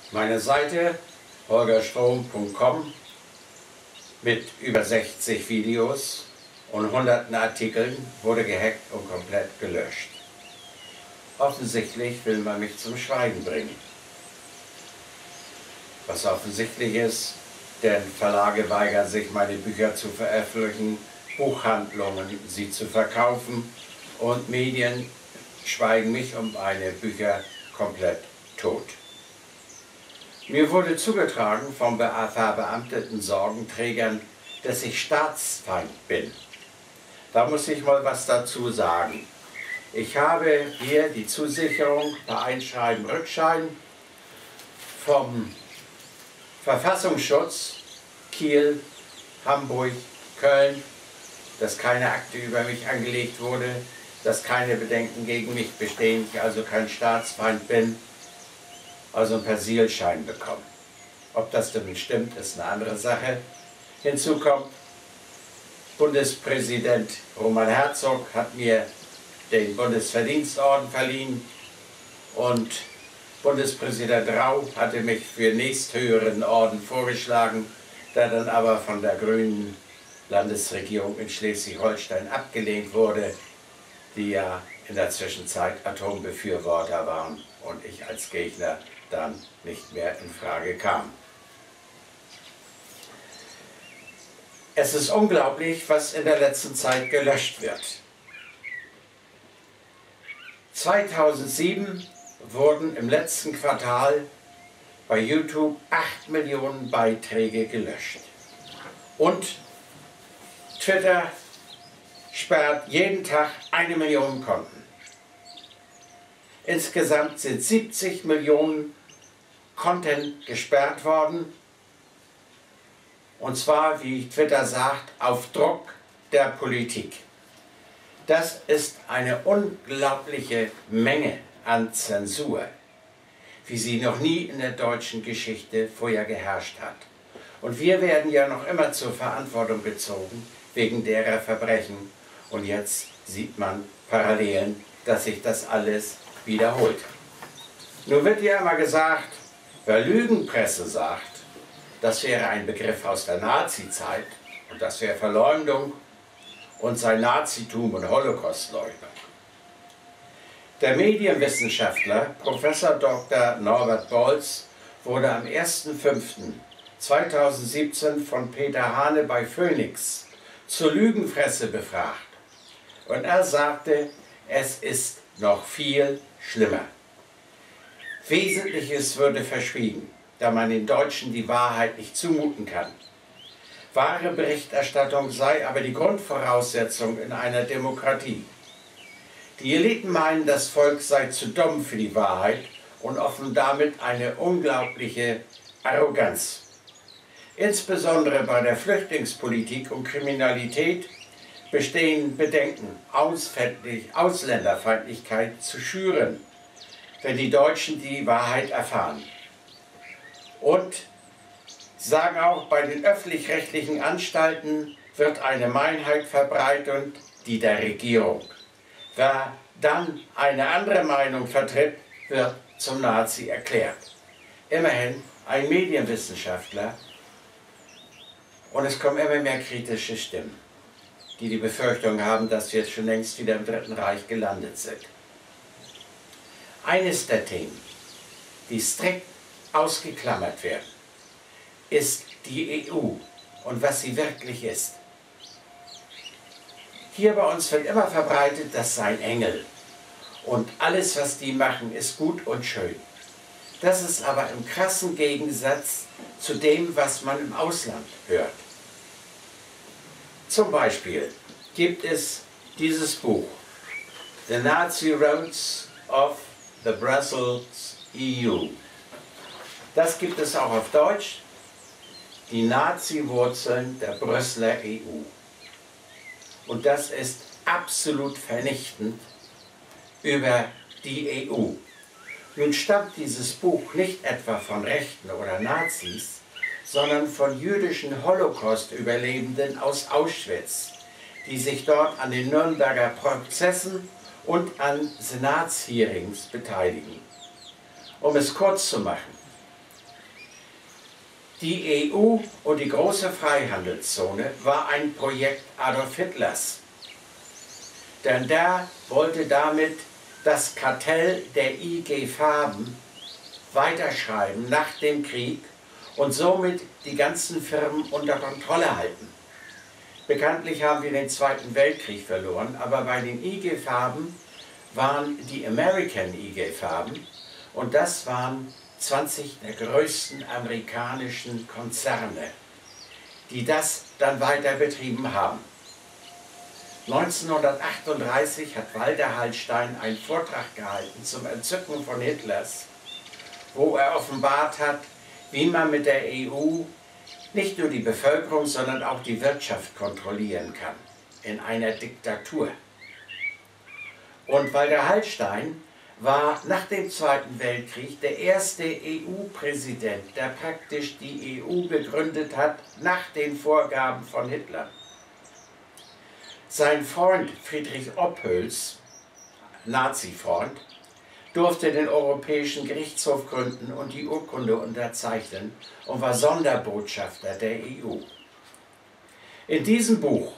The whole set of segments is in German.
Meine Seite holgerstrom.com mit über 60 Videos und hunderten Artikeln wurde gehackt und komplett gelöscht. Offensichtlich will man mich zum Schweigen bringen. Was offensichtlich ist, denn Verlage weigern sich, meine Bücher zu veröffentlichen, Buchhandlungen sie zu verkaufen und Medien schweigen mich um meine Bücher komplett tot. Mir wurde zugetragen von verbeamteten Sorgenträgern, dass ich Staatsfeind bin. Da muss ich mal was dazu sagen. Ich habe hier die Zusicherung per Einschreiben, Rückschreiben vom Verfassungsschutz Kiel, Hamburg, Köln, dass keine Akte über mich angelegt wurde, dass keine Bedenken gegen mich bestehen, ich also kein Staatsfeind bin, also einen Persilschein bekommen. Ob das denn stimmt, ist eine andere Sache. Hinzu kommt, Bundespräsident Roman Herzog hat mir den Bundesverdienstorden verliehen und Bundespräsident Rau hatte mich für nächsthöheren Orden vorgeschlagen, der dann aber von der grünen Landesregierung in Schleswig-Holstein abgelehnt wurde, die ja in der Zwischenzeit Atombefürworter waren und ich als Gegner dann nicht mehr in Frage kam. Es ist unglaublich, was in der letzten Zeit gelöscht wird. 2007 wurden im letzten Quartal bei YouTube 8 Millionen Beiträge gelöscht. Und Twitter sperrt jeden Tag 1 Million Konten. Insgesamt sind 70 Millionen Konten gesperrt worden. Und zwar, wie Twitter sagt, auf Druck der Politik. Das ist eine unglaubliche Menge an Zensur, wie sie noch nie in der deutschen Geschichte vorher geherrscht hat. Und wir werden ja noch immer zur Verantwortung gezogen wegen derer Verbrechen. Und jetzt sieht man Parallelen, dass sich das alles wiederholt. Nun wird ja immer gesagt, wer Lügenpresse sagt, das wäre ein Begriff aus der Nazizeit und das wäre Verleumdung und sei Nazitum und Holocaustleugnung. Der Medienwissenschaftler Professor Dr. Norbert Bolz wurde am 1.5.2017 von Peter Hane bei Phoenix zur Lügenpresse befragt. Und er sagte, es ist noch viel schlimmer. Wesentliches würde verschwiegen, da man den Deutschen die Wahrheit nicht zumuten kann. Wahre Berichterstattung sei aber die Grundvoraussetzung in einer Demokratie. Die Eliten meinen, das Volk sei zu dumm für die Wahrheit und offenbaren damit eine unglaubliche Arroganz. Insbesondere bei der Flüchtlingspolitik und Kriminalität bestehen Bedenken, Ausländerfeindlichkeit zu schüren, wenn die Deutschen die Wahrheit erfahren. Und sagen auch, bei den öffentlich-rechtlichen Anstalten wird eine Meinheit verbreitet, die der Regierung. Wer dann eine andere Meinung vertritt, wird zum Nazi erklärt. Immerhin ein Medienwissenschaftler, und es kommen immer mehr kritische Stimmen, die die Befürchtung haben, dass wir jetzt schon längst wieder im Dritten Reich gelandet sind. Eines der Themen, die strikt ausgeklammert werden, ist die EU und was sie wirklich ist. Hier bei uns wird immer verbreitet, das seien Engel und alles, was die machen, ist gut und schön. Das ist aber im krassen Gegensatz zu dem, was man im Ausland hört. Zum Beispiel gibt es dieses Buch, The Nazi Roots of the Brussels EU. Das gibt es auch auf Deutsch, die Nazi-Wurzeln der Brüsseler EU. Und das ist absolut vernichtend über die EU. Nun stammt dieses Buch nicht etwa von Rechten oder Nazis, sondern von jüdischen Holocaust-Überlebenden aus Auschwitz, die sich dort an den Nürnberger Prozessen und an Senatshearings beteiligen. Um es kurz zu machen, Die EU und die große Freihandelszone war ein Projekt Adolf Hitlers. Denn der wollte damit das Kartell der IG Farben weiterschreiben nach dem Krieg und somit die ganzen Firmen unter Kontrolle halten. Bekanntlich haben wir den Zweiten Weltkrieg verloren, aber bei den IG Farben waren die American IG Farben und das waren 20 der größten amerikanischen Konzerne, die das dann weiter betrieben haben. 1938 hat Walter Hallstein einen Vortrag gehalten zum Entzücken von Hitlers, wo er offenbart hat, wie man mit der EU nicht nur die Bevölkerung, sondern auch die Wirtschaft kontrollieren kann in einer Diktatur. Und Walter Hallstein war nach dem Zweiten Weltkrieg der erste EU-Präsident, der praktisch die EU gegründet hat nach den Vorgaben von Hitler. Sein Freund Friedrich Oppels, Nazi-Freund, durfte den Europäischen Gerichtshof gründen und die Urkunde unterzeichnen und war Sonderbotschafter der EU. In diesem Buch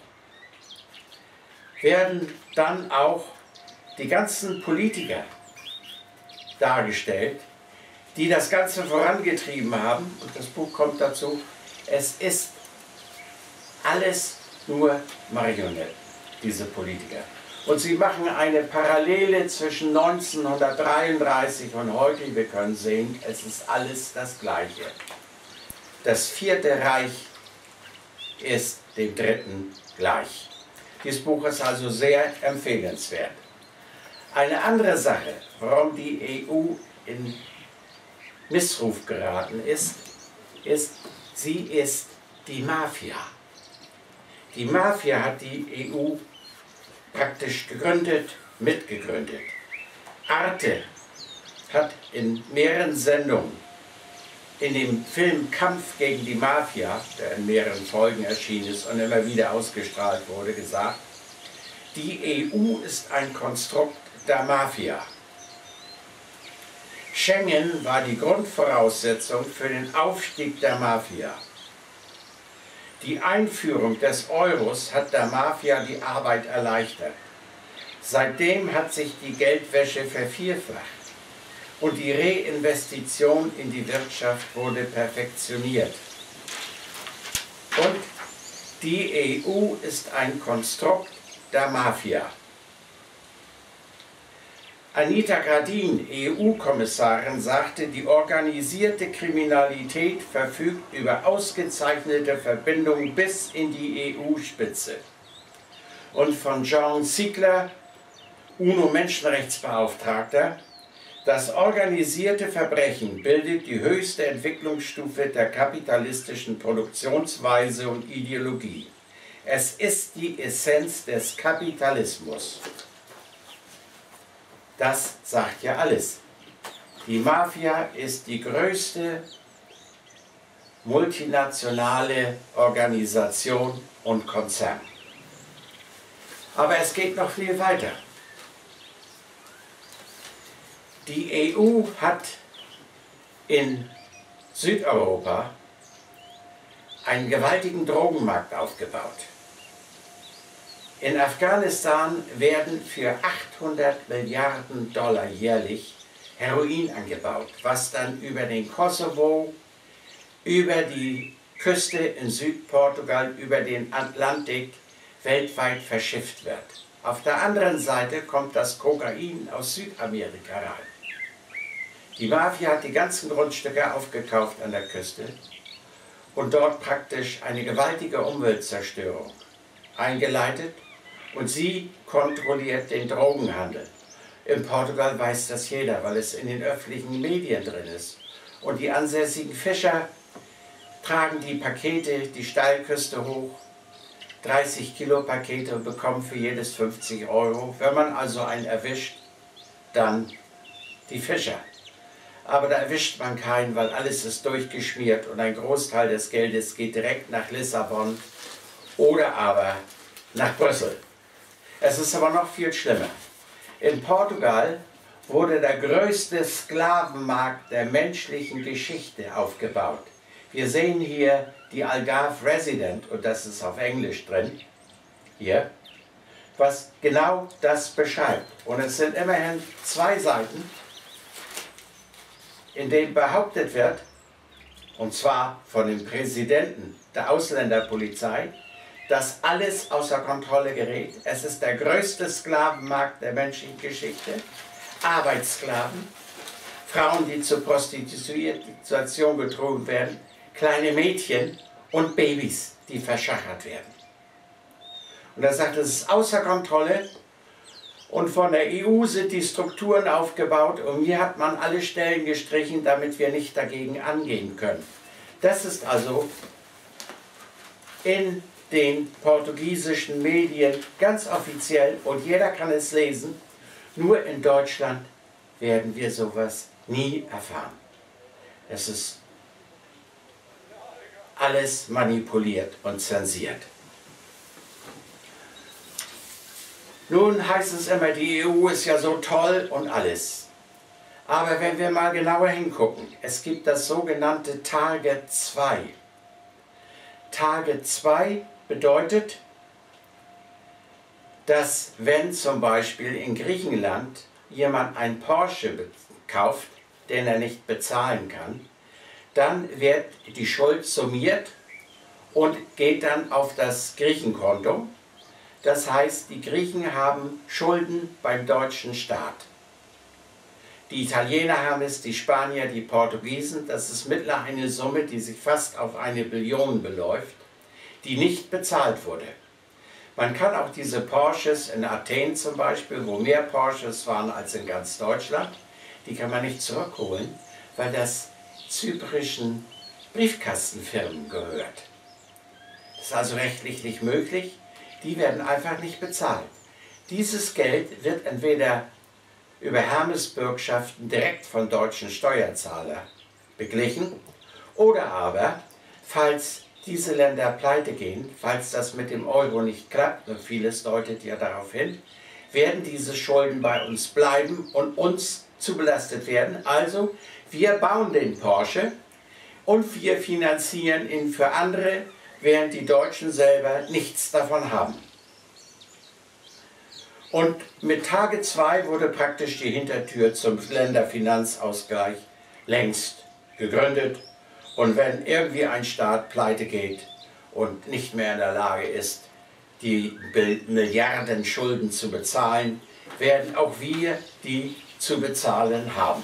werden dann auch die ganzen Politiker dargestellt, die das Ganze vorangetrieben haben, und das Buch kommt dazu. Es ist alles nur Marionetten, diese Politiker. Und sie machen eine Parallele zwischen 1933 und heute. Wir können sehen, es ist alles das Gleiche. Das Vierte Reich ist dem Dritten gleich. Dieses Buch ist also sehr empfehlenswert. Eine andere Sache, warum die EU in Missruf geraten ist, sie ist die Mafia. Die Mafia hat die EU praktisch gegründet, mitgegründet. Arte hat in mehreren Sendungen, in dem Film Kampf gegen die Mafia, der in mehreren Folgen erschienen ist und immer wieder ausgestrahlt wurde, gesagt, die EU ist ein Konstrukt der Mafia. Schengen war die Grundvoraussetzung für den Aufstieg der Mafia. Die Einführung des Euros hat der Mafia die Arbeit erleichtert. Seitdem hat sich die Geldwäsche vervierfacht und die Reinvestition in die Wirtschaft wurde perfektioniert. Und die EU ist ein Konstrukt der Mafia. Anita Gradin, EU-Kommissarin, sagte, die organisierte Kriminalität verfügt über ausgezeichnete Verbindungen bis in die EU-Spitze. Und von Jean Ziegler, UNO-Menschenrechtsbeauftragter, das organisierte Verbrechen bildet die höchste Entwicklungsstufe der kapitalistischen Produktionsweise und Ideologie. Es ist die Essenz des Kapitalismus. Das sagt ja alles. Die Mafia ist die größte multinationale Organisation und Konzern. Aber es geht noch viel weiter. Die EU hat in Südeuropa einen gewaltigen Drogenmarkt aufgebaut. In Afghanistan werden für 800 Milliarden Dollar jährlich Heroin angebaut, was dann über den Kosovo, über die Küste in Südportugal, über den Atlantik weltweit verschifft wird. Auf der anderen Seite kommt das Kokain aus Südamerika rein. Die Mafia hat die ganzen Grundstücke aufgekauft an der Küste und dort praktisch eine gewaltige Umweltzerstörung eingeleitet. Und sie kontrolliert den Drogenhandel. In Portugal weiß das jeder, weil es in den öffentlichen Medien drin ist. Und die ansässigen Fischer tragen die Pakete die Steilküste hoch, 30 Kilo Pakete, und bekommen für jedes 50 Euro. Wenn man also einen erwischt, dann die Fischer. Aber da erwischt man keinen, weil alles ist durchgeschmiert und ein Großteil des Geldes geht direkt nach Lissabon oder aber nach Brüssel. Es ist aber noch viel schlimmer. In Portugal wurde der größte Sklavenmarkt der menschlichen Geschichte aufgebaut. Wir sehen hier die Algarve Resident, und das ist auf Englisch drin, hier, was genau das beschreibt. Und es sind immerhin 2 Seiten, in denen behauptet wird, und zwar von dem Präsidenten der Ausländerpolizei, dass alles außer Kontrolle gerät. Es ist der größte Sklavenmarkt der menschlichen Geschichte. Arbeitssklaven, Frauen, die zur Prostitution betrogen werden, kleine Mädchen und Babys, die verschachert werden. Und er sagt, es ist außer Kontrolle und von der EU sind die Strukturen aufgebaut und hier hat man alle Stellen gestrichen, damit wir nicht dagegen angehen können. Das ist also in den portugiesischen Medien ganz offiziell und jeder kann es lesen. Nur in Deutschland werden wir sowas nie erfahren. Es ist alles manipuliert und zensiert. Nun heißt es immer, die EU ist ja so toll und alles. Aber wenn wir mal genauer hingucken, es gibt das sogenannte Target 2. Target 2 bedeutet, dass wenn zum Beispiel in Griechenland jemand ein Porsche kauft, den er nicht bezahlen kann, dann wird die Schuld summiert und geht dann auf das Griechenkonto. Das heißt, die Griechen haben Schulden beim deutschen Staat. Die Italiener haben es, die Spanier, die Portugiesen. Das ist mittlerweile eine Summe, die sich fast auf 1 Billion beläuft, die nicht bezahlt wurde. Man kann auch diese Porsches in Athen zum Beispiel, wo mehr Porsches waren als in ganz Deutschland, die kann man nicht zurückholen, weil das zyprischen Briefkastenfirmen gehört. Das ist also rechtlich nicht möglich. Die werden einfach nicht bezahlt. Dieses Geld wird entweder über Hermesbürgschaften direkt von deutschen Steuerzahlern beglichen oder aber, falls diese Länder pleite gehen, falls das mit dem Euro nicht klappt, und vieles deutet ja darauf hin, werden diese Schulden bei uns bleiben und uns zubelastet werden. Also, wir bauen den Porsche und wir finanzieren ihn für andere, während die Deutschen selber nichts davon haben. Und mit Target 2 wurde praktisch die Hintertür zum Länderfinanzausgleich längst gegründet. Und wenn irgendwie ein Staat pleite geht und nicht mehr in der Lage ist, die Milliarden Schulden zu bezahlen, werden auch wir die zu bezahlen haben.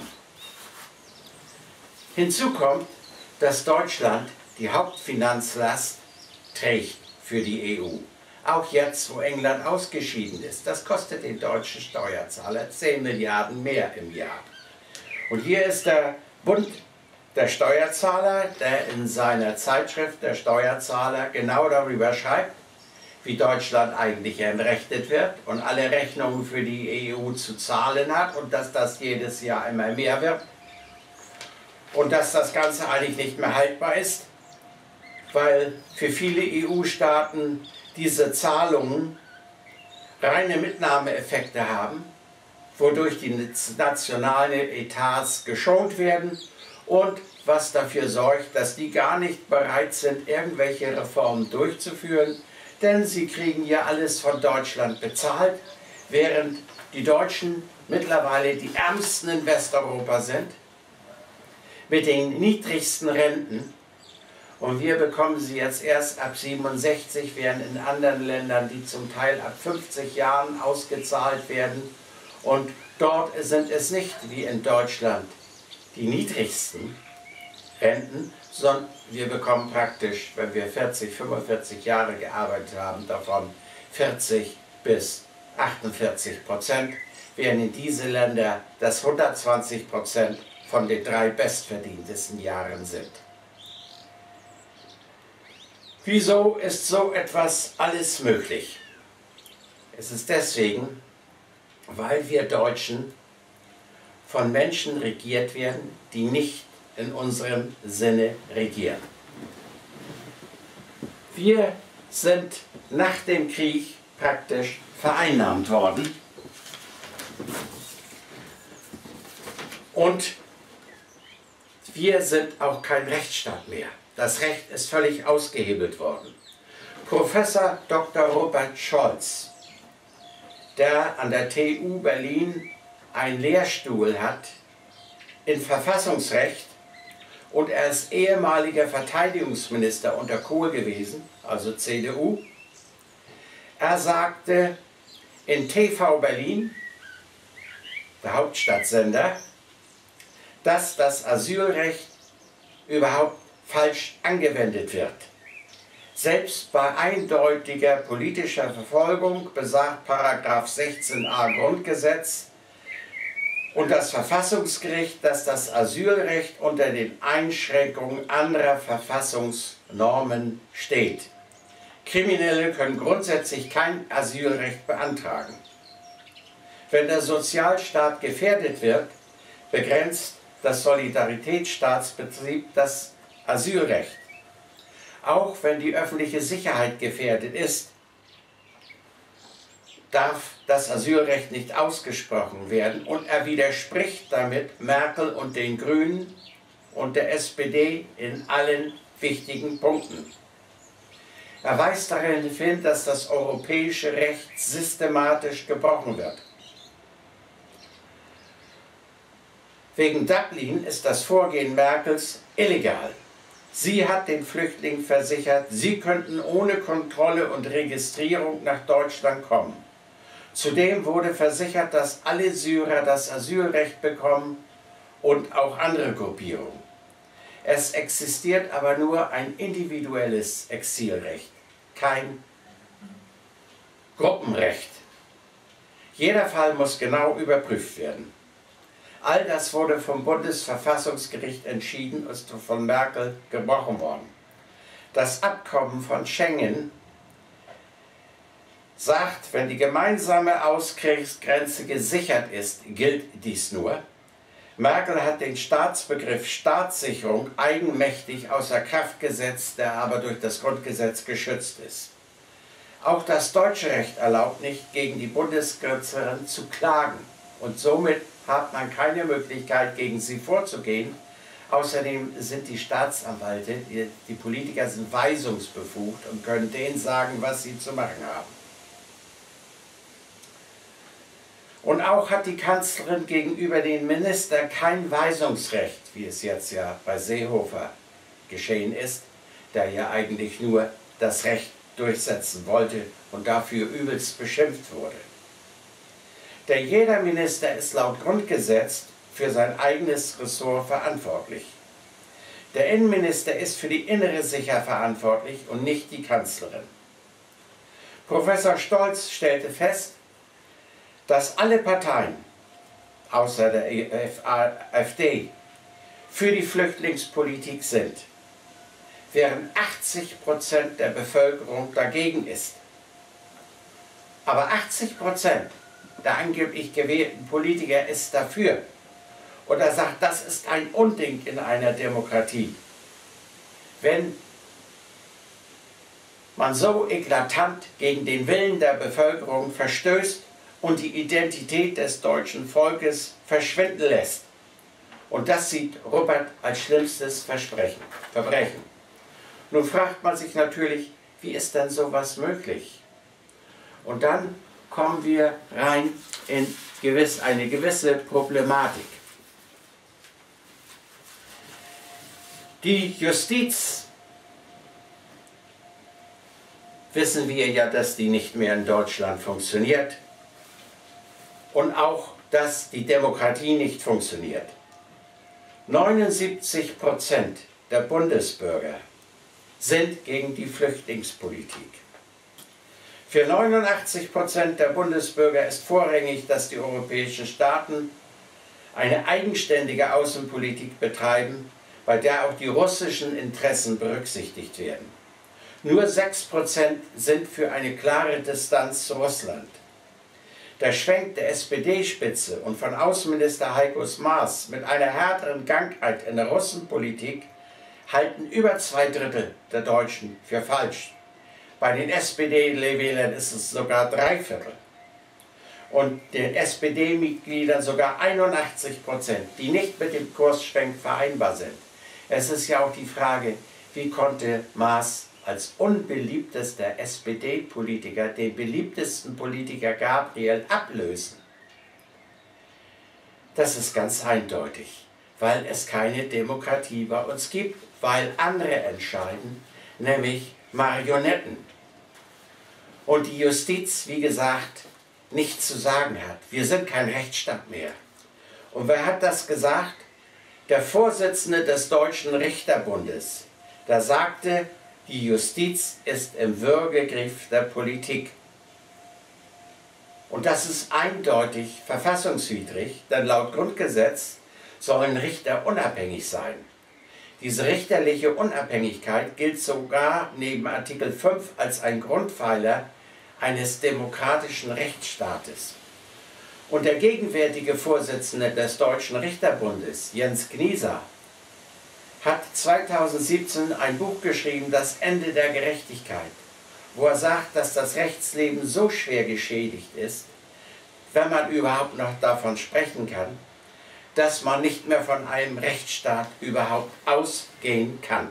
Hinzu kommt, dass Deutschland die Hauptfinanzlast trägt für die EU. Auch jetzt, wo England ausgeschieden ist. Das kostet den deutschen Steuerzahler 10 Milliarden mehr im Jahr. Und hier ist der Bund der Steuerzahler, der in seiner Zeitschrift der Steuerzahler genau darüber schreibt, wie Deutschland eigentlich entrechtet wird und alle Rechnungen für die EU zu zahlen hat und dass das jedes Jahr immer mehr wird und dass das Ganze eigentlich nicht mehr haltbar ist, weil für viele EU-Staaten diese Zahlungen reine Mitnahmeeffekte haben, wodurch die nationalen Etats geschont werden und was dafür sorgt, dass die gar nicht bereit sind, irgendwelche Reformen durchzuführen, denn sie kriegen ja alles von Deutschland bezahlt, während die Deutschen mittlerweile die ärmsten in Westeuropa sind, mit den niedrigsten Renten. Und wir bekommen sie jetzt erst ab 67, während in anderen Ländern die zum Teil ab 50 Jahren ausgezahlt werden. Und dort sind es nicht wie in Deutschland die niedrigsten Renten, sondern wir bekommen praktisch, wenn wir 40, 45 Jahre gearbeitet haben, davon 40 bis 48%, während in diese Länder das 120% von den 3 bestverdientesten Jahren sind. Wieso ist so etwas alles möglich? Es ist deswegen, weil wir Deutschen von Menschen regiert werden, die nicht in unserem Sinne regieren. Wir sind nach dem Krieg praktisch vereinnahmt worden und wir sind auch kein Rechtsstaat mehr. Das Recht ist völlig ausgehebelt worden. Professor Dr. Robert Scholz, der an der TU Berlin einen Lehrstuhl hat in Verfassungsrecht, und er ist ehemaliger Verteidigungsminister unter Kohl gewesen, also CDU. Er sagte in TV Berlin, der Hauptstadtsender, dass das Asylrecht überhaupt falsch angewendet wird. Selbst bei eindeutiger politischer Verfolgung besagt § 16a Grundgesetz und das Verfassungsgericht, dass das Asylrecht unter den Einschränkungen anderer Verfassungsnormen steht. Kriminelle können grundsätzlich kein Asylrecht beantragen. Wenn der Sozialstaat gefährdet wird, begrenzt das Solidaritätsstaatsprinzip das Asylrecht. Auch wenn die öffentliche Sicherheit gefährdet ist, darf das Asylrecht nicht ausgesprochen werden, und er widerspricht damit Merkel und den Grünen und der SPD in allen wichtigen Punkten. Er weist darin hin, dass das europäische Recht systematisch gebrochen wird. Wegen Dublin ist das Vorgehen Merkels illegal. Sie hat den Flüchtlingen versichert, sie könnten ohne Kontrolle und Registrierung nach Deutschland kommen. Zudem wurde versichert, dass alle Syrer das Asylrecht bekommen und auch andere Gruppierungen. Es existiert aber nur ein individuelles Exilrecht, kein Gruppenrecht. Jeder Fall muss genau überprüft werden. All das wurde vom Bundesverfassungsgericht entschieden und ist von Merkel gebrochen worden. Das Abkommen von Schengen sagt, wenn die gemeinsame Ausgrenze gesichert ist, gilt dies nur. Merkel hat den Staatsbegriff Staatssicherung eigenmächtig außer Kraft gesetzt, der aber durch das Grundgesetz geschützt ist. Auch das deutsche Recht erlaubt nicht, gegen die Bundeskanzlerin zu klagen, und somit hat man keine Möglichkeit, gegen sie vorzugehen. Außerdem sind die Staatsanwälte, die Politiker sind weisungsbefugt und können denen sagen, was sie zu machen haben. Und auch hat die Kanzlerin gegenüber den Ministern kein Weisungsrecht, wie es jetzt ja bei Seehofer geschehen ist, der ja eigentlich nur das Recht durchsetzen wollte und dafür übelst beschimpft wurde. Denn jeder Minister ist laut Grundgesetz für sein eigenes Ressort verantwortlich. Der Innenminister ist für die innere Sicherheit verantwortlich und nicht die Kanzlerin. Professor Scholz stellte fest, dass alle Parteien, außer der AfD, für die Flüchtlingspolitik sind, während 80% der Bevölkerung dagegen ist. Aber 80% der angeblich gewählten Politiker ist dafür. Und er sagt, das ist ein Unding in einer Demokratie. Wenn man so eklatant gegen den Willen der Bevölkerung verstößt und die Identität des deutschen Volkes verschwinden lässt. Und das sieht Robert als schlimmstes Verbrechen. Nun fragt man sich natürlich, wie ist denn sowas möglich? Und dann kommen wir rein in eine gewisse Problematik. Die Justiz, wissen wir ja, dass die nicht mehr in Deutschland funktioniert. Und auch, dass die Demokratie nicht funktioniert. 79% der Bundesbürger sind gegen die Flüchtlingspolitik. Für 89% der Bundesbürger ist vorrangig, dass die europäischen Staaten eine eigenständige Außenpolitik betreiben, bei der auch die russischen Interessen berücksichtigt werden. Nur 6% sind für eine klare Distanz zu Russland. Der Schwenk der SPD-Spitze und von Außenminister Heiko Maas mit einer härteren Gangart in der Russenpolitik halten über 2/3 der Deutschen für falsch. Bei den SPD-Wählern ist es sogar 3/4. Und den SPD-Mitgliedern sogar 81%, die nicht mit dem Kursschwenk vereinbar sind. Es ist ja auch die Frage, wie konnte Maaß als unbeliebtester SPD-Politiker den beliebtesten Politiker Gabriel ablösen? Das ist ganz eindeutig, weil es keine Demokratie bei uns gibt, weil andere entscheiden, nämlich Marionetten. Und die Justiz, wie gesagt, nichts zu sagen hat. Wir sind kein Rechtsstaat mehr. Und wer hat das gesagt? Der Vorsitzende des Deutschen Richterbundes. Der sagte, die Justiz ist im Würgegriff der Politik. Und das ist eindeutig verfassungswidrig, denn laut Grundgesetz sollen Richter unabhängig sein. Diese richterliche Unabhängigkeit gilt sogar neben Artikel 5 als ein Grundpfeiler eines demokratischen Rechtsstaates. Und der gegenwärtige Vorsitzende des Deutschen Richterbundes, Jens Gnieser, hat 2017 ein Buch geschrieben, Das Ende der Gerechtigkeit, wo er sagt, dass das Rechtsleben so schwer geschädigt ist, wenn man überhaupt noch davon sprechen kann, dass man nicht mehr von einem Rechtsstaat überhaupt ausgehen kann.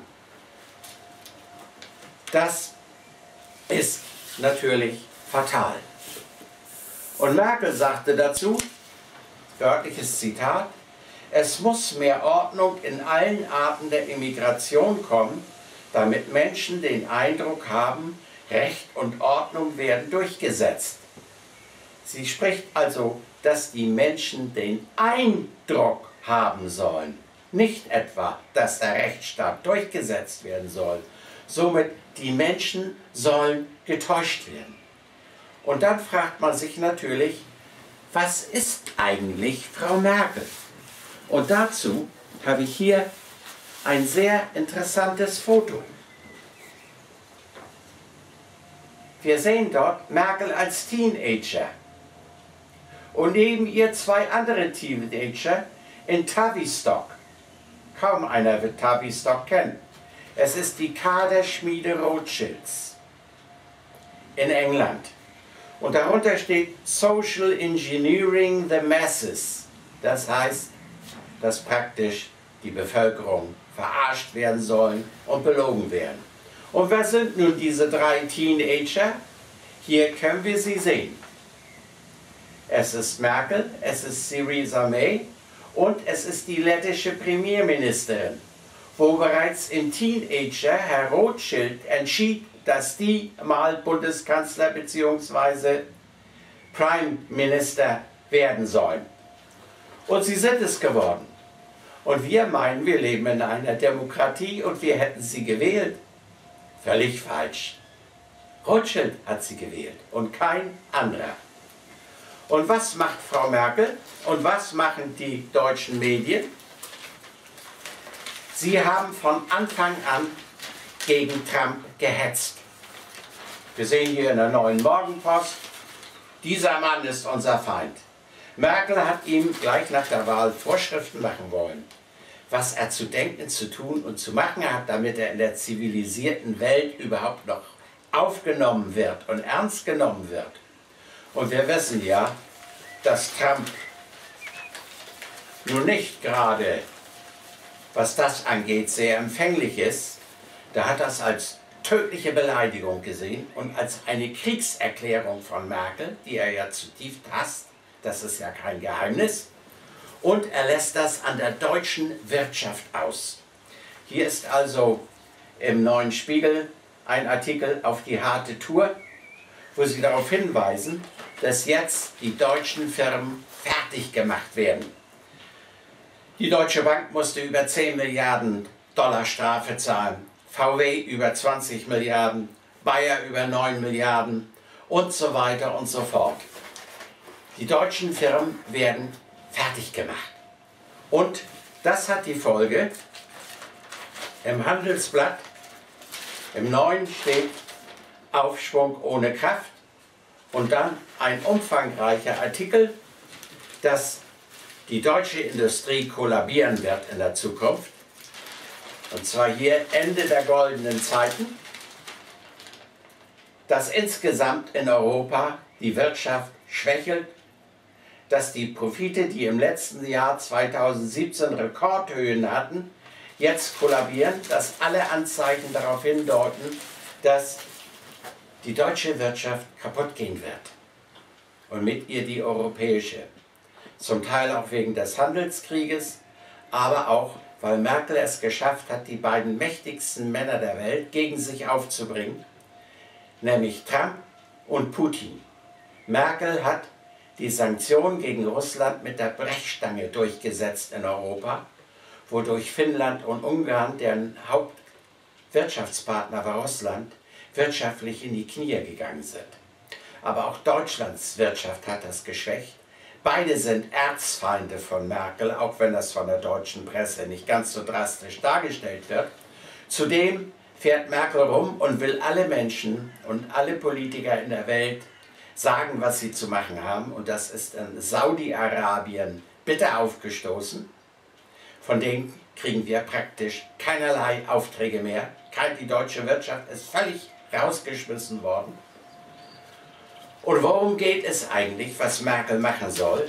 Das ist natürlich fatal. Und Merkel sagte dazu, wörtliches Zitat, es muss mehr Ordnung in allen Arten der Immigration kommen, damit Menschen den Eindruck haben, Recht und Ordnung werden durchgesetzt. Sie spricht also, dass die Menschen den Eindruck haben sollen, nicht etwa, dass der Rechtsstaat durchgesetzt werden soll. Somit, die Menschen sollen getäuscht werden. Und dann fragt man sich natürlich, was ist eigentlich Frau Merkel? Und dazu habe ich hier ein sehr interessantes Foto. Wir sehen dort Merkel als Teenager und neben ihr zwei andere Teenager in Tavistock. Kaum einer wird Tavistock kennen. Es ist die Kaderschmiede Rothschilds in England. Und darunter steht Social Engineering the Masses. Das heißt, dass praktisch die Bevölkerung verarscht werden soll und belogen werden. Und wer sind nun diese drei Teenager? Hier können wir sie sehen. Es ist Merkel, es ist Theresa May und es ist die lettische Premierministerin, wo bereits im Teenager Herr Rothschild entschied, dass die mal Bundeskanzler bzw. Prime Minister werden sollen. Und sie sind es geworden. Und wir meinen, wir leben in einer Demokratie und wir hätten sie gewählt. Völlig falsch. Rothschild hat sie gewählt und kein anderer. Und was macht Frau Merkel und was machen die deutschen Medien? Sie haben von Anfang an gegen Trump gehetzt. Wir sehen hier in der Neuen Morgenpost, dieser Mann ist unser Feind. Merkel hat ihm gleich nach der Wahl Vorschriften machen wollen, was er zu denken, zu tun und zu machen hat, damit er in der zivilisierten Welt überhaupt noch aufgenommen wird und ernst genommen wird. Und wir wissen ja, dass Trump nun nicht gerade, was das angeht, sehr empfänglich ist. Der hat das als tödliche Beleidigung gesehen und als eine Kriegserklärung von Merkel, die er ja zutiefst hasst. Das ist ja kein Geheimnis. Und er lässt das an der deutschen Wirtschaft aus. Hier ist also im Neuen Spiegel ein Artikel auf die harte Tour, wo sie darauf hinweisen, dass jetzt die deutschen Firmen fertig gemacht werden. Die Deutsche Bank musste über 10 Milliarden Dollar Strafe zahlen, VW über 20 Milliarden, Bayer über 9 Milliarden und so weiter und so fort. Die deutschen Firmen werden fertig gemacht. Und das hat die Folge, im Handelsblatt, im Neuen steht Aufschwung ohne Kraft und dann ein umfangreicher Artikel, dass die deutsche Industrie kollabieren wird in der Zukunft. Und zwar hier Ende der goldenen Zeiten, dass insgesamt in Europa die Wirtschaft schwächelt, dass die Profite, die im letzten Jahr 2017 Rekordhöhen hatten, jetzt kollabieren, dass alle Anzeichen darauf hindeuten, dass die deutsche Wirtschaft kaputt gehen wird und mit ihr die europäische. Zum Teil auch wegen des Handelskrieges, aber auch, weil Merkel es geschafft hat, die beiden mächtigsten Männer der Welt gegen sich aufzubringen, nämlich Trump und Putin. Merkel hat die Sanktionen gegen Russland mit der Brechstange durchgesetzt in Europa, wodurch Finnland und Ungarn, deren Hauptwirtschaftspartner war Russland, wirtschaftlich in die Knie gegangen sind. Aber auch Deutschlands Wirtschaft hat das geschwächt. Beide sind Erzfeinde von Merkel, auch wenn das von der deutschen Presse nicht ganz so drastisch dargestellt wird. Zudem fährt Merkel rum und will alle Menschen und alle Politiker in der Welt sagen, was sie zu machen haben. Und das ist in Saudi-Arabien bitter aufgestoßen. Von denen kriegen wir praktisch keinerlei Aufträge mehr. Die deutsche Wirtschaft ist völlig rausgeschmissen worden. Und worum geht es eigentlich, was Merkel machen soll?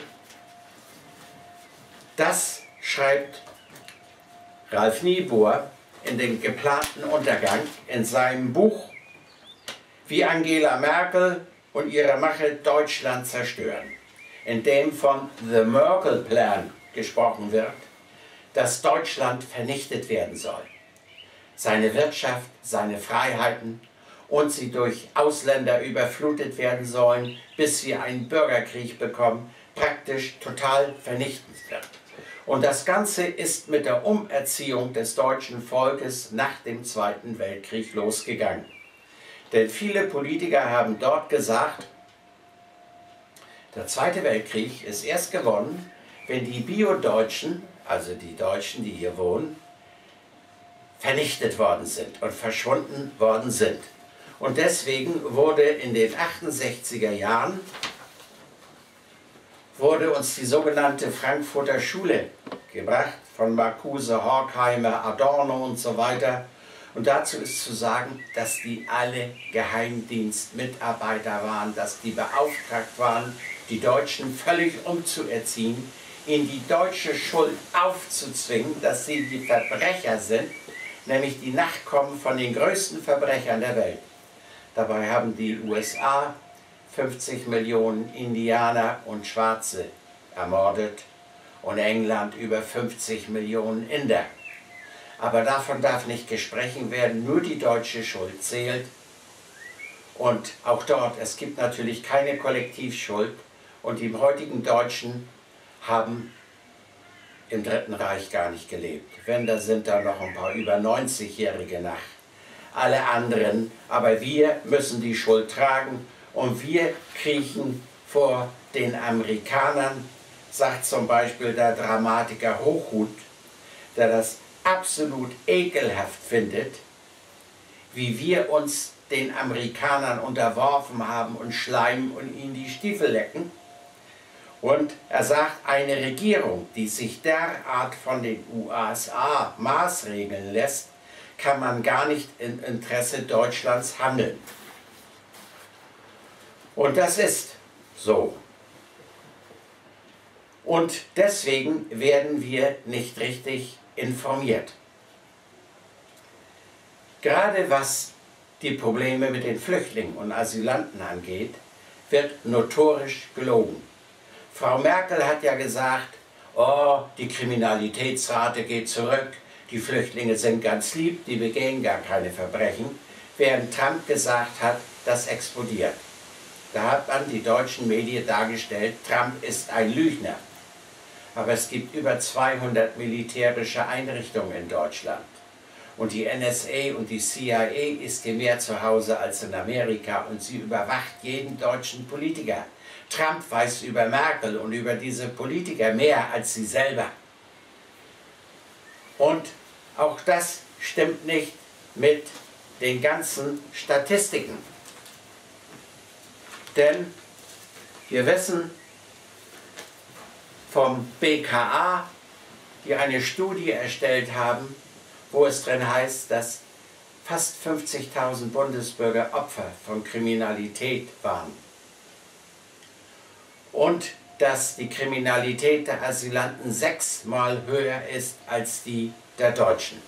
Das schreibt Ralf Niebuhr in den geplanten Untergang in seinem Buch Wie Angela Merkel und ihre Mache Deutschland zerstören, in dem von The Merkel Plan gesprochen wird, dass Deutschland vernichtet werden soll. Seine Wirtschaft, seine Freiheiten und sie durch Ausländer überflutet werden sollen, bis wir einen Bürgerkrieg bekommen, praktisch total vernichtend wird. Und das Ganze ist mit der Umerziehung des deutschen Volkes nach dem Zweiten Weltkrieg losgegangen. Denn viele Politiker haben dort gesagt, der Zweite Weltkrieg ist erst gewonnen, wenn die Bio-Deutschen, also die Deutschen, die hier wohnen, vernichtet worden sind und verschwunden worden sind. Und deswegen wurde in den 68er Jahren wurde uns die sogenannte Frankfurter Schule gebracht, von Marcuse, Horkheimer, Adorno und so weiter. Und dazu ist zu sagen, dass die alle Geheimdienstmitarbeiter waren, dass die beauftragt waren, die Deutschen völlig umzuerziehen, ihnen die deutsche Schuld aufzuzwingen, dass sie die Verbrecher sind, nämlich die Nachkommen von den größten Verbrechern der Welt. Dabei haben die USA 50 Millionen Indianer und Schwarze ermordet und England über 50 Millionen Inder. Aber davon darf nicht gesprochen werden, nur die deutsche Schuld zählt. Und auch dort, es gibt natürlich keine Kollektivschuld und die heutigen Deutschen haben im Dritten Reich gar nicht gelebt. Wenn, da sind da noch ein paar über 90-Jährige nach. Alle anderen, aber wir müssen die Schuld tragen und wir kriechen vor den Amerikanern, sagt zum Beispiel der Dramatiker Hochhuth, der das absolut ekelhaft findet, wie wir uns den Amerikanern unterworfen haben und schleimen und ihnen die Stiefel lecken. Und er sagt, eine Regierung, die sich derart von den USA maßregeln lässt, kann man gar nicht im Interesse Deutschlands handeln. Und das ist so. Und deswegen werden wir nicht richtig informiert. Gerade was die Probleme mit den Flüchtlingen und Asylanten angeht, wird notorisch gelogen. Frau Merkel hat ja gesagt, oh, die Kriminalitätsrate geht zurück, die Flüchtlinge sind ganz lieb, die begehen gar keine Verbrechen, während Trump gesagt hat, das explodiert. Da hat man die deutschen Medien dargestellt, Trump ist ein Lügner. Aber es gibt über 200 militärische Einrichtungen in Deutschland. Und die NSA und die CIA ist hier mehr zu Hause als in Amerika und sie überwacht jeden deutschen Politiker. Trump weiß über Merkel und über diese Politiker mehr als sie selber. Und auch das stimmt nicht mit den ganzen Statistiken. Denn wir wissen vom BKA, die eine Studie erstellt haben, wo es drin heißt, dass fast 50.000 Bundesbürger Opfer von Kriminalität waren. Und dass die Kriminalität der Asylanten 6-mal höher ist als die der Deutschen.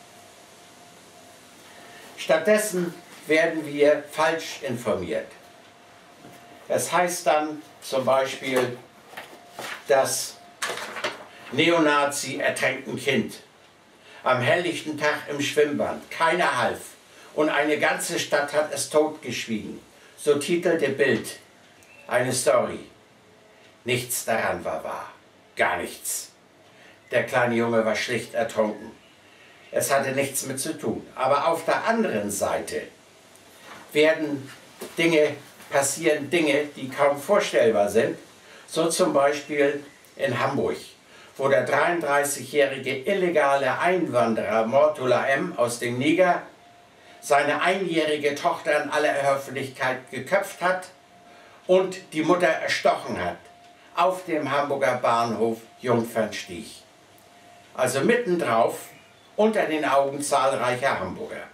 Stattdessen werden wir falsch informiert. Es heißt dann zum Beispiel, das Neonazi ertränkt ein Kind. Am helllichten Tag im Schwimmbad. Keiner half. Und eine ganze Stadt hat es totgeschwiegen. So titelte Bild eine Story. Nichts daran war wahr. Gar nichts. Der kleine Junge war schlicht ertrunken. Es hatte nichts mit zu tun. Aber auf der anderen Seite passieren Dinge, die kaum vorstellbar sind. So zum Beispiel in Hamburg, wo der 33-jährige illegale Einwanderer Mortula M. aus dem Niger seine einjährige Tochter in aller Öffentlichkeit geköpft hat und die Mutter erstochen hat auf dem Hamburger Bahnhof Jungfernstieg. Also mittendrauf, unter den Augen zahlreicher Hamburger.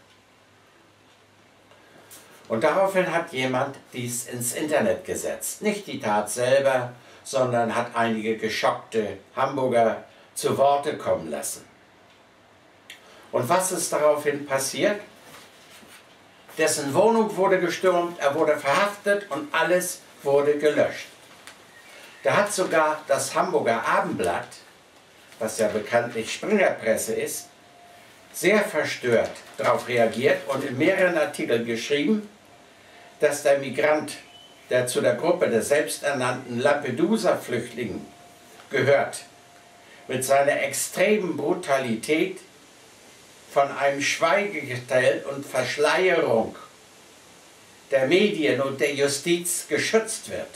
Und daraufhin hat jemand dies ins Internet gesetzt. Nicht die Tat selber, sondern hat einige geschockte Hamburger zu Worte kommen lassen. Und was ist daraufhin passiert? Dessen Wohnung wurde gestürmt, er wurde verhaftet und alles wurde gelöscht. Da hat sogar das Hamburger Abendblatt, was ja bekanntlich Springerpresse ist, sehr verstört darauf reagiert und in mehreren Artikeln geschrieben, dass der Migrant, der zu der Gruppe der selbsternannten Lampedusa-Flüchtlingen gehört, mit seiner extremen Brutalität von einem Schweigegestell und Verschleierung der Medien und der Justiz geschützt wird.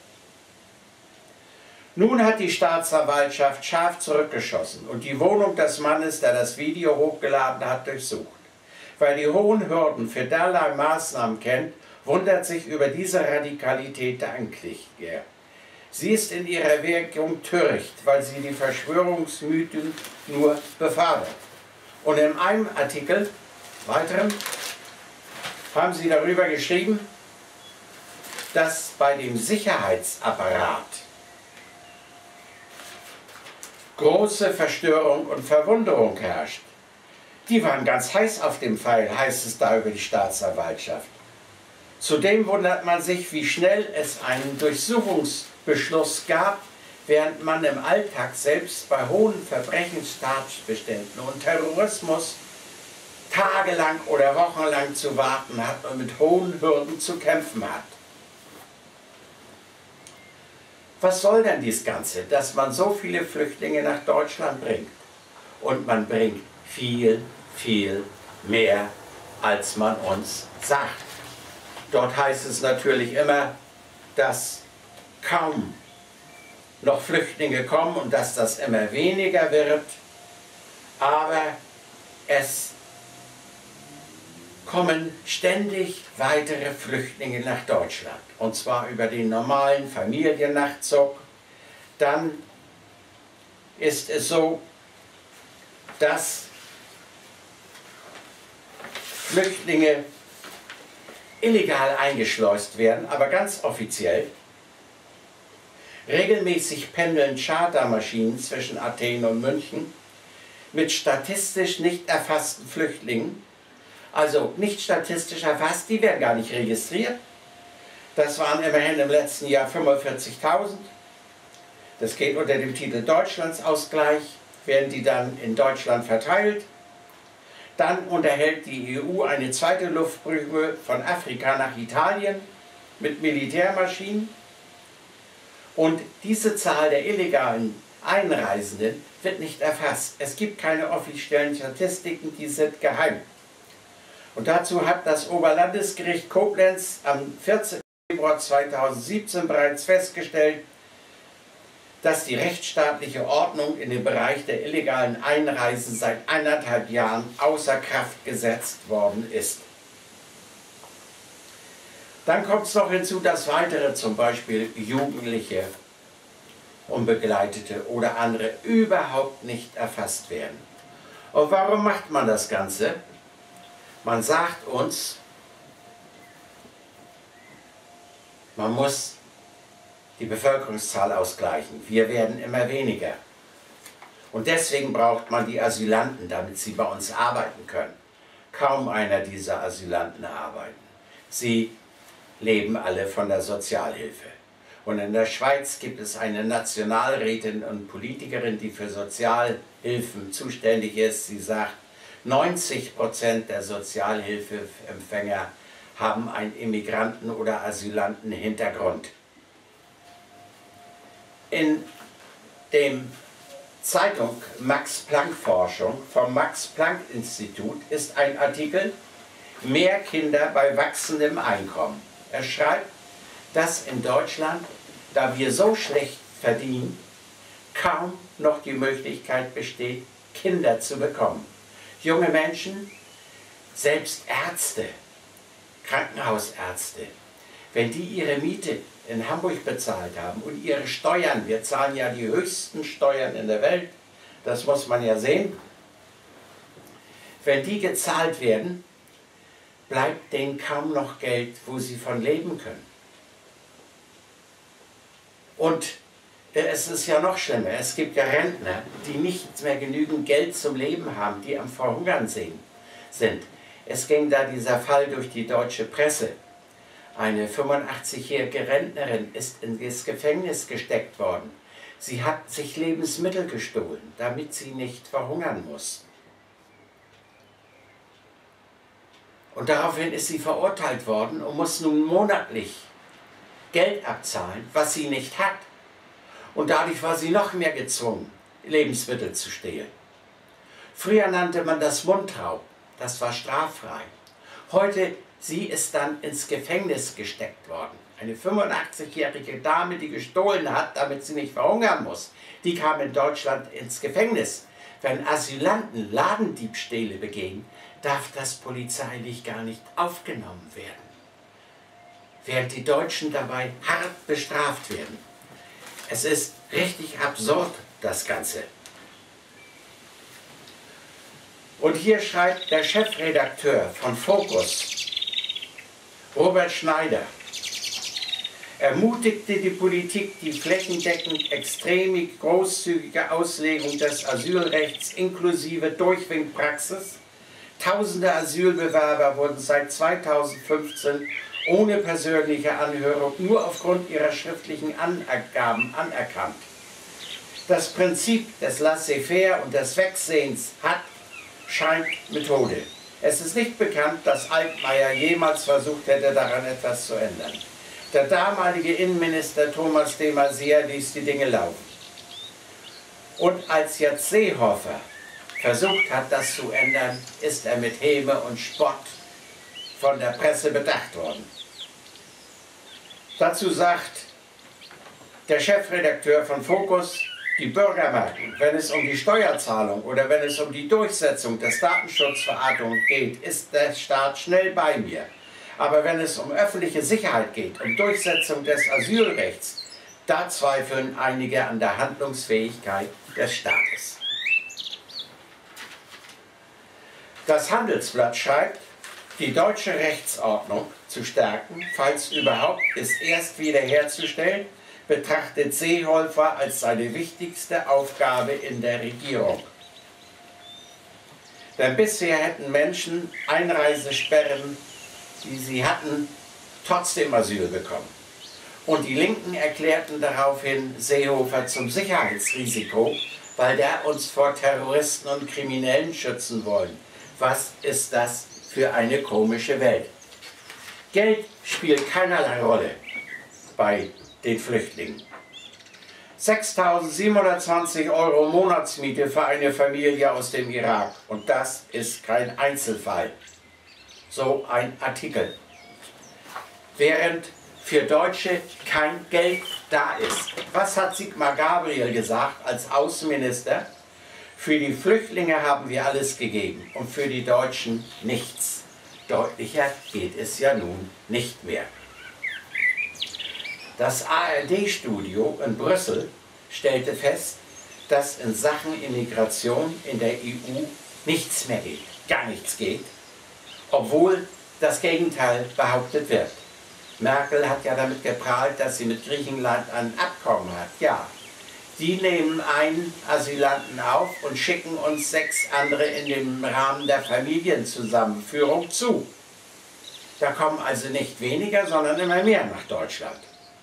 Nun hat die Staatsanwaltschaft scharf zurückgeschossen und die Wohnung des Mannes, der das Video hochgeladen hat, durchsucht. Weil die hohen Hürden für derlei Maßnahmen kennt, wundert sich über diese Radikalität der Ankläger. Sie ist in ihrer Wirkung töricht, weil sie die Verschwörungsmythen nur befördert. Und in einem Artikel, weiteren, haben sie darüber geschrieben, dass bei dem Sicherheitsapparat große Verstörung und Verwunderung herrscht. Die waren ganz heiß auf dem Pfeil, heißt es da über die Staatsanwaltschaft. Zudem wundert man sich, wie schnell es einen Durchsuchungsbeschluss gab, während man im Alltag selbst bei hohen Verbrechenstatbeständen und Terrorismus tagelang oder wochenlang zu warten hat und mit hohen Hürden zu kämpfen hat. Was soll denn dies Ganze, dass man so viele Flüchtlinge nach Deutschland bringt? Und man bringt viel, viel mehr, als man uns sagt. Dort heißt es natürlich immer, dass kaum noch Flüchtlinge kommen und dass das immer weniger wird, aber es kommen ständig weitere Flüchtlinge nach Deutschland, und zwar über den normalen Familiennachzug. Dann ist es so, dass Flüchtlinge illegal eingeschleust werden, aber ganz offiziell. Regelmäßig pendeln Chartermaschinen zwischen Athen und München mit statistisch nicht erfassten Flüchtlingen. Also nicht statistisch erfasst, die werden gar nicht registriert. Das waren immerhin im letzten Jahr 45.000. Das geht unter dem Titel Deutschlandsausgleich, werden die dann in Deutschland verteilt. Dann unterhält die EU eine zweite Luftbrücke von Afrika nach Italien mit Militärmaschinen. Und diese Zahl der illegalen Einreisenden wird nicht erfasst. Es gibt keine offiziellen Statistiken, die sind geheim. Und dazu hat das Oberlandesgericht Koblenz am 14. Februar 2017 bereits festgestellt, dass die rechtsstaatliche Ordnung in dem Bereich der illegalen Einreisen seit 1,5 Jahren außer Kraft gesetzt worden ist. Dann kommt es noch hinzu, dass weitere, zum Beispiel Jugendliche, Unbegleitete oder andere, überhaupt nicht erfasst werden. Und warum macht man das Ganze? Man sagt uns, man muss die Bevölkerungszahl ausgleichen. Wir werden immer weniger. Und deswegen braucht man die Asylanten, damit sie bei uns arbeiten können. Kaum einer dieser Asylanten arbeiten. Sie leben alle von der Sozialhilfe. Und in der Schweiz gibt es eine Nationalrätin und Politikerin, die für Sozialhilfen zuständig ist. Sie sagt, 90% der Sozialhilfeempfänger haben einen Immigranten- oder Asylanten-Hintergrund. In dem Zeitung Max-Planck-Forschung vom Max-Planck-Institut ist ein Artikel "Mehr Kinder bei wachsendem Einkommen". Er schreibt, dass in Deutschland, da wir so schlecht verdienen, kaum noch die Möglichkeit besteht, Kinder zu bekommen. Junge Menschen, selbst Ärzte, Krankenhausärzte, wenn die ihre Miete in Hamburg bezahlt haben und ihre Steuern, wir zahlen ja die höchsten Steuern in der Welt, das muss man ja sehen, wenn die gezahlt werden, bleibt denen kaum noch Geld, wo sie von leben können. Und es ist ja noch schlimmer, es gibt ja Rentner, die nicht mehr genügend Geld zum Leben haben, die am Verhungern sind. Es ging da dieser Fall durch die deutsche Presse. Eine 85-jährige Rentnerin ist ins Gefängnis gesteckt worden. Sie hat sich Lebensmittel gestohlen, damit sie nicht verhungern muss. Und daraufhin ist sie verurteilt worden und muss nun monatlich Geld abzahlen, was sie nicht hat. Und dadurch war sie noch mehr gezwungen, Lebensmittel zu stehlen. Früher nannte man das Mundraub, das war straffrei. Heute, sie ist dann ins Gefängnis gesteckt worden. Eine 85-jährige Dame, die gestohlen hat, damit sie nicht verhungern muss, die kam in Deutschland ins Gefängnis. Wenn Asylanten Ladendiebstähle begehen, darf das polizeilich gar nicht aufgenommen werden, während die Deutschen dabei hart bestraft werden. Es ist richtig absurd, das Ganze. Und hier schreibt der Chefredakteur von Focus, Robert Schneider, ermutigte die Politik, die flächendeckend extrem großzügige Auslegung des Asylrechts inklusive Durchwinkpraxis. Tausende Asylbewerber wurden seit 2015 ohne persönliche Anhörung nur aufgrund ihrer schriftlichen Angaben anerkannt. Das Prinzip des Laissez-faire und des Wegsehens scheint Methode. Es ist nicht bekannt, dass Altmaier jemals versucht hätte, daran etwas zu ändern. Der damalige Innenminister Thomas de Maizière ließ die Dinge laufen. Und als jetzt Seehofer versucht hat, das zu ändern, ist er mit Häme und Spott von der Presse bedacht worden. Dazu sagt der Chefredakteur von Focus, die Bürger merken, wenn es um die Steuerzahlung oder wenn es um die Durchsetzung des Datenschutzverordnung geht, ist der Staat schnell bei mir. Aber wenn es um öffentliche Sicherheit geht, um Durchsetzung des Asylrechts, da zweifeln einige an der Handlungsfähigkeit des Staates. Das Handelsblatt schreibt, die deutsche Rechtsordnung zu stärken, falls überhaupt, ist erst wiederherzustellen, betrachtet Seehofer als seine wichtigste Aufgabe in der Regierung. Denn bisher hätten Menschen Einreisesperren, die sie hatten, trotzdem Asyl bekommen. Und die Linken erklärten daraufhin Seehofer zum Sicherheitsrisiko, weil der uns vor Terroristen und Kriminellen schützen wollen. Was ist das für eine komische Welt? Geld spielt keinerlei Rolle bei den Flüchtlingen. 6.720 € Monatsmiete für eine Familie aus dem Irak. Und das ist kein Einzelfall. So ein Artikel. Während für Deutsche kein Geld da ist. Was hat Sigmar Gabriel gesagt als Außenminister? Für die Flüchtlinge haben wir alles gegeben und für die Deutschen nichts. Deutlicher geht es ja nun nicht mehr. Das ARD-Studio in Brüssel stellte fest, dass in Sachen Immigration in der EU nichts mehr geht, gar nichts geht, obwohl das Gegenteil behauptet wird. Merkel hat ja damit geprahlt, dass sie mit Griechenland ein Abkommen hat. Ja, Die nehmen einen Asylanten auf und schicken uns 6 andere in dem Rahmen der Familienzusammenführung zu. Da kommen also nicht weniger, sondern immer mehr nach Deutschland.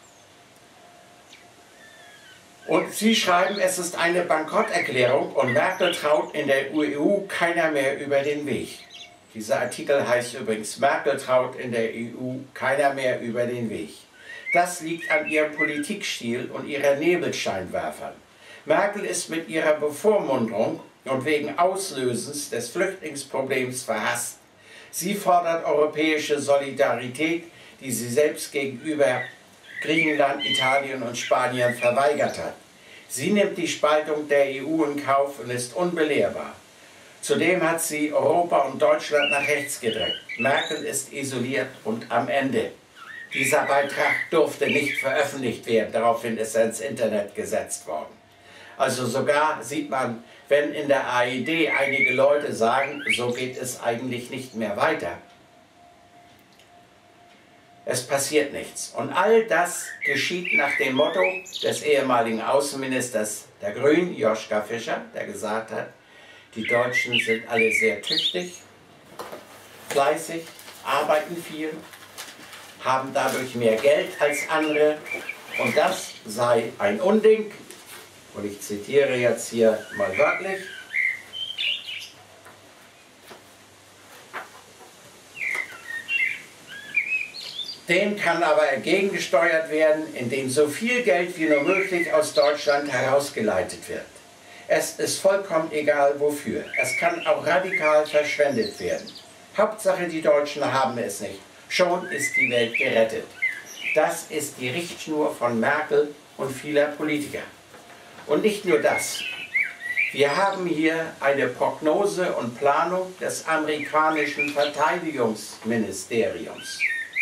Und Sie schreiben, es ist eine Bankrotterklärung und Merkel traut in der EU keiner mehr über den Weg. Dieser Artikel heißt übrigens, Merkel traut in der EU keiner mehr über den Weg. Das liegt an ihrem Politikstil und ihrer Nebelscheinwerfern. Merkel ist mit ihrer Bevormundung und wegen Auslösens des Flüchtlingsproblems verhasst. Sie fordert europäische Solidarität, die sie selbst gegenüber Griechenland, Italien und Spanien verweigert hat. Sie nimmt die Spaltung der EU in Kauf und ist unbelehrbar. Zudem hat sie Europa und Deutschland nach rechts gedrängt. Merkel ist isoliert und am Ende. Dieser Beitrag durfte nicht veröffentlicht werden, daraufhin ist er ins Internet gesetzt worden. Also sogar sieht man, wenn in der AED einige Leute sagen, so geht es eigentlich nicht mehr weiter. Es passiert nichts. Und all das geschieht nach dem Motto des ehemaligen Außenministers der Grünen, Joschka Fischer, der gesagt hat, die Deutschen sind alle sehr tüchtig, fleißig, arbeiten viel, haben dadurch mehr Geld als andere und das sei ein Unding. Und ich zitiere jetzt hier mal wörtlich. Dem kann aber entgegengesteuert werden, indem so viel Geld wie nur möglich aus Deutschland herausgeleitet wird. Es ist vollkommen egal wofür. Es kann auch radikal verschwendet werden. Hauptsache die Deutschen haben es nicht. Schon ist die Welt gerettet. Das ist die Richtschnur von Merkel und vieler Politiker. Und nicht nur das. Wir haben hier eine Prognose und Planung des amerikanischen Verteidigungsministeriums,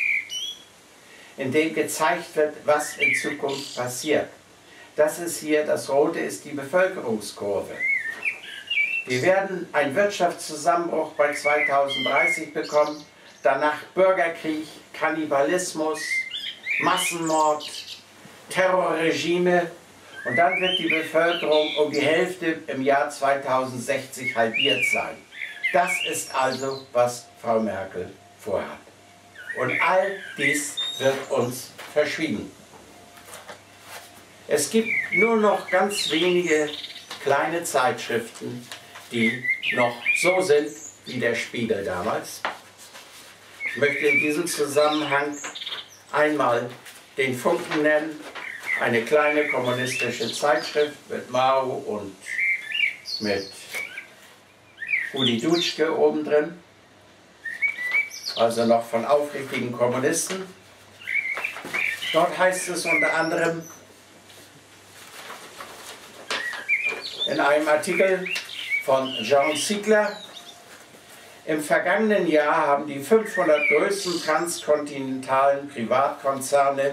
in dem gezeigt wird, was in Zukunft passiert. Das ist hier, das Rote ist die Bevölkerungskurve. Wir werden einen Wirtschaftszusammenbruch bei 2030 bekommen, danach Bürgerkrieg, Kannibalismus, Massenmord, Terrorregime und dann wird die Bevölkerung um die Hälfte im Jahr 2060 halbiert sein. Das ist also, was Frau Merkel vorhat. Und all dies wird uns verschwiegen. Es gibt nur noch ganz wenige kleine Zeitschriften, die noch so sind wie der Spiegel damals. Ich möchte in diesem Zusammenhang einmal den Funken nennen, eine kleine kommunistische Zeitschrift mit Mao und mit Rudi Dutschke obendrin, also noch von aufrichtigen Kommunisten. Dort heißt es unter anderem in einem Artikel von Jean Ziegler, im vergangenen Jahr haben die 500 größten transkontinentalen Privatkonzerne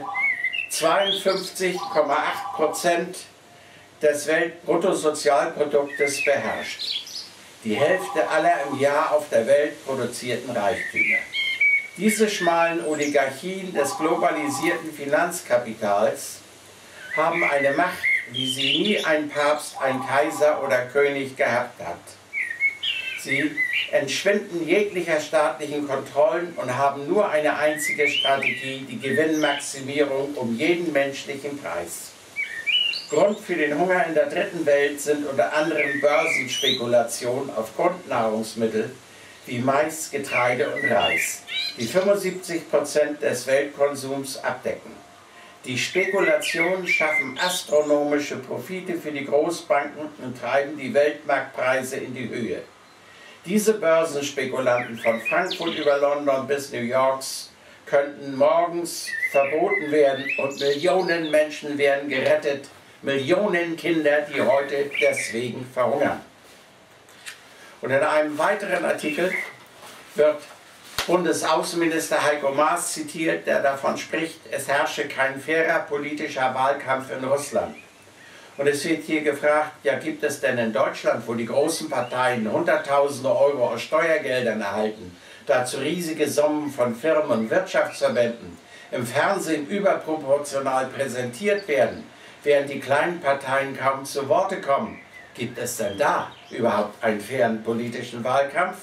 52,8% des Weltbruttosozialproduktes beherrscht. Die Hälfte aller im Jahr auf der Welt produzierten Reichtümer. Diese schmalen Oligarchien des globalisierten Finanzkapitals haben eine Macht, wie sie nie ein Papst, ein Kaiser oder König gehabt hat. Sie entschwinden jeglicher staatlichen Kontrollen und haben nur eine einzige Strategie, die Gewinnmaximierung um jeden menschlichen Preis. Grund für den Hunger in der dritten Welt sind unter anderem Börsenspekulationen auf Grundnahrungsmittel wie Mais, Getreide und Reis, die 75% des Weltkonsums abdecken. Die Spekulationen schaffen astronomische Profite für die Großbanken und treiben die Weltmarktpreise in die Höhe. Diese Börsenspekulanten von Frankfurt über London bis New York könnten morgens verboten werden und Millionen Menschen werden gerettet, Millionen Kinder, die heute deswegen verhungern. Und in einem weiteren Artikel wird Bundesaußenminister Heiko Maas zitiert, der davon spricht, es herrsche kein fairer politischer Wahlkampf in Russland. Und es wird hier gefragt, ja, gibt es denn in Deutschland, wo die großen Parteien Hunderttausende Euro aus Steuergeldern erhalten, dazu riesige Summen von Firmen und Wirtschaftsverbänden im Fernsehen überproportional präsentiert werden, während die kleinen Parteien kaum zu Worte kommen. Gibt es denn da überhaupt einen fairen politischen Wahlkampf?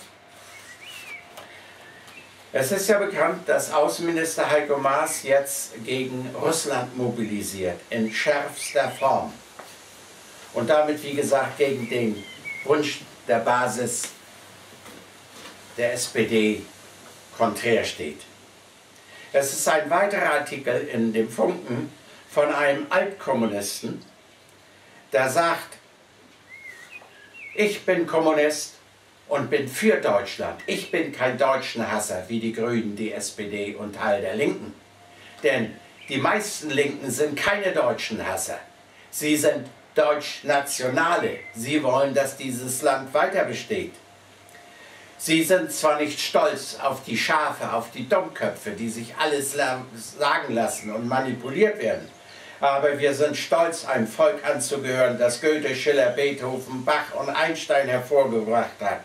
Es ist ja bekannt, dass Außenminister Heiko Maas jetzt gegen Russland mobilisiert, in schärfster Form. Und damit, wie gesagt, gegen den Wunsch der Basis der SPD konträr steht. Es ist ein weiterer Artikel in dem Funken von einem Altkommunisten, der sagt, ich bin Kommunist und bin für Deutschland. Ich bin kein Deutschenhasser wie die Grünen, die SPD und Teil der Linken. Denn die meisten Linken sind keine Deutschenhasser. Sie sind Deutschnationale. Sie wollen, dass dieses Land weiter besteht. Sie sind zwar nicht stolz auf die Schafe, auf die Dummköpfe, die sich alles sagen lassen und manipuliert werden, aber wir sind stolz, einem Volk anzugehören, das Goethe, Schiller, Beethoven, Bach und Einstein hervorgebracht hat.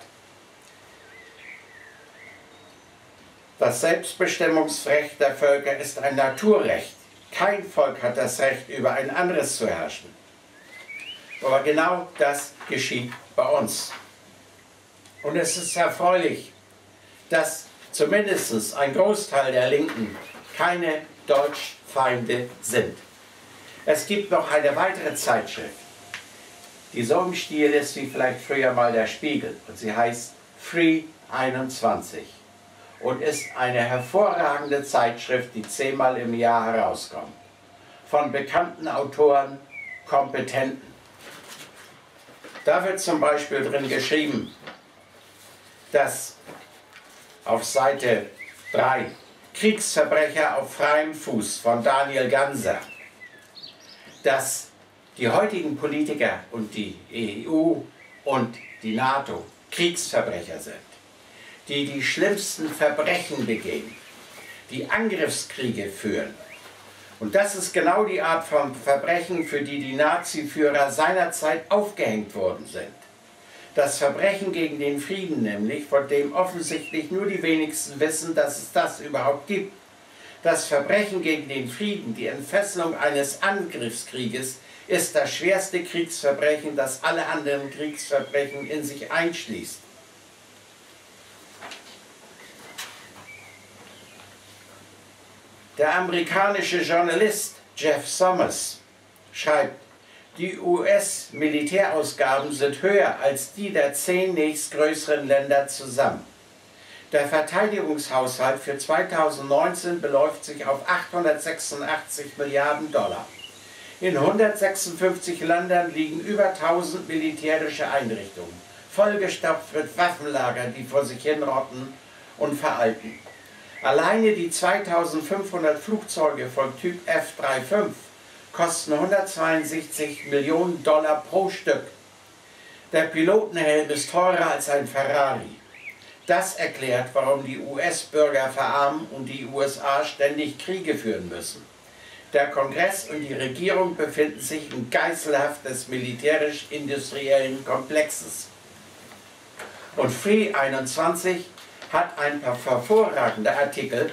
Das Selbstbestimmungsrecht der Völker ist ein Naturrecht. Kein Volk hat das Recht, über ein anderes zu herrschen. Aber genau das geschieht bei uns. Und es ist erfreulich, dass zumindest ein Großteil der Linken keine Deutschfeinde sind. Es gibt noch eine weitere Zeitschrift, die so im Stil ist wie vielleicht früher mal der Spiegel. Und sie heißt Free 21 und ist eine hervorragende Zeitschrift, die 10-mal im Jahr herauskommt. Von bekannten Autoren, Kompetenten. Da wird zum Beispiel drin geschrieben, dass auf Seite 3 Kriegsverbrecher auf freiem Fuß von Daniel Ganser, dass die heutigen Politiker und die EU und die NATO Kriegsverbrecher sind, die die schlimmsten Verbrechen begehen, die Angriffskriege führen. Und das ist genau die Art von Verbrechen, für die die Naziführer seinerzeit aufgehängt worden sind. Das Verbrechen gegen den Frieden nämlich, von dem offensichtlich nur die wenigsten wissen, dass es das überhaupt gibt. Das Verbrechen gegen den Frieden, die Entfesselung eines Angriffskrieges, ist das schwerste Kriegsverbrechen, das alle anderen Kriegsverbrechen in sich einschließt. Der amerikanische Journalist Jeff Sommers schreibt, die US-Militärausgaben sind höher als die der 10 nächstgrößeren Länder zusammen. Der Verteidigungshaushalt für 2019 beläuft sich auf 886 Milliarden Dollar. In 156 Ländern liegen über 1000 militärische Einrichtungen, vollgestopft mit Waffenlagern, die vor sich hinrotten und veralten. Alleine die 2500 Flugzeuge vom Typ F-35 kosten 162 Millionen Dollar pro Stück. Der Pilotenhelm ist teurer als ein Ferrari. Das erklärt, warum die US-Bürger verarmen und die USA ständig Kriege führen müssen. Der Kongress und die Regierung befinden sich in Geiselhaft des militärisch-industriellen Komplexes. Und Free 21 hat ein paar hervorragende Artikel.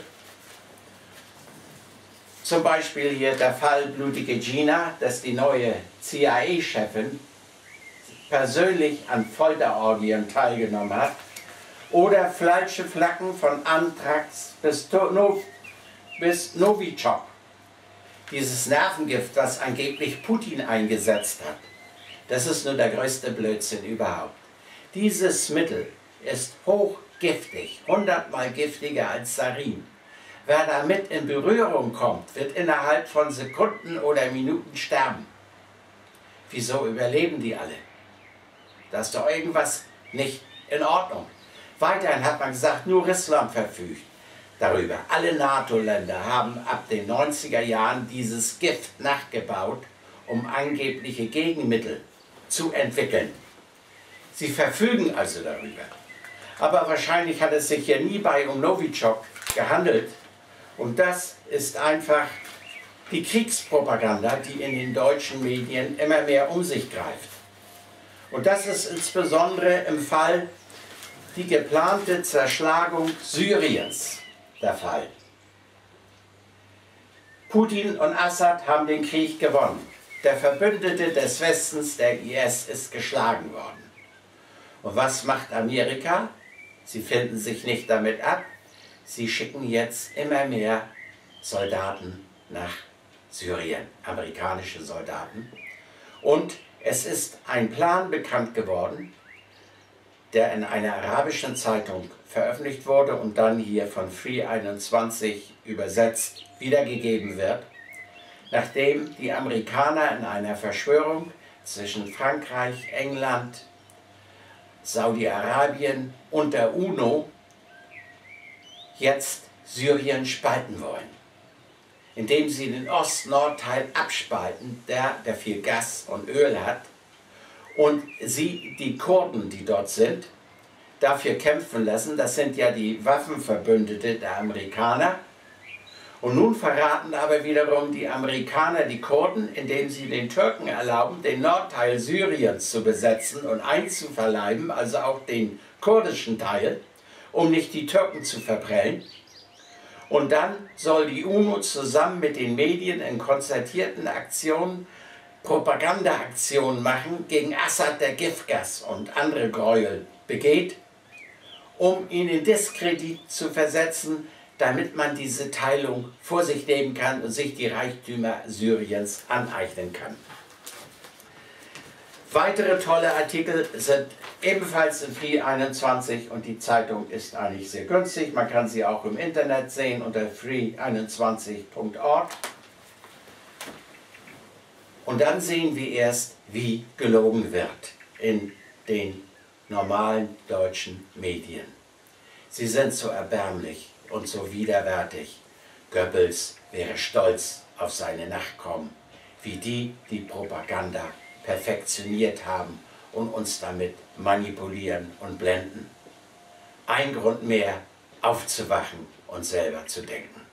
Zum Beispiel hier der Fall Blutige Gina, dass die neue CIA-Chefin persönlich an Folterorgien teilgenommen hat. Oder falsche Flaggen von Anthrax bis Novichok. Dieses Nervengift, das angeblich Putin eingesetzt hat. Das ist nur der größte Blödsinn überhaupt. Dieses Mittel ist hochgiftig, 100-mal giftiger als Sarin. Wer damit in Berührung kommt, wird innerhalb von Sekunden oder Minuten sterben. Wieso überleben die alle? Da ist doch irgendwas nicht in Ordnung. Weiterhin hat man gesagt, nur Russland verfügt darüber. Alle NATO-Länder haben ab den 90er Jahren dieses Gift nachgebaut, um angebliche Gegenmittel zu entwickeln. Sie verfügen also darüber. Aber wahrscheinlich hat es sich hier nie um Novichok gehandelt. Und das ist einfach die Kriegspropaganda, die in den deutschen Medien immer mehr um sich greift. Und das ist insbesondere im Fall die geplante Zerschlagung Syriens der Fall. Putin und Assad haben den Krieg gewonnen. der Verbündete des Westens, der IS, ist geschlagen worden. Und was macht Amerika? Sie finden sich nicht damit ab. Sie schicken jetzt immer mehr Soldaten nach Syrien, amerikanische Soldaten. Und es ist ein Plan bekannt geworden, der in einer arabischen Zeitung veröffentlicht wurde und dann hier von Free21 übersetzt wiedergegeben wird, nachdem die Amerikaner in einer Verschwörung zwischen Frankreich, England, Saudi-Arabien und der UNO jetzt Syrien spalten wollen, indem sie den Ost-Nord-Teil abspalten, der viel Gas und Öl hat, und sie die Kurden, die dort sind, dafür kämpfen lassen. Das sind ja die Waffenverbündete der Amerikaner. Und nun verraten aber wiederum die Amerikaner die Kurden, indem sie den Türken erlauben, den Nordteil Syriens zu besetzen und einzuverleiben, also auch den kurdischen Teil, um nicht die Türken zu verprellen. Und dann soll die UNO zusammen mit den Medien in konzertierten Aktionen Propagandaaktionen machen gegen Assad, der Giftgas und andere Gräuel begeht, um ihn in Diskredit zu versetzen, damit man diese Teilung vor sich nehmen kann und sich die Reichtümer Syriens aneignen kann. Weitere tolle Artikel sind ebenfalls in Free21 und die Zeitung ist eigentlich sehr günstig. Man kann sie auch im Internet sehen unter free21.org. Und dann sehen wir erst, wie gelogen wird in den normalen deutschen Medien. Sie sind so erbärmlich und so widerwärtig. Goebbels wäre stolz auf seine Nachkommen, wie die Propaganda perfektioniert haben und uns damit manipulieren und blenden. Ein Grund mehr, aufzuwachen und selber zu denken.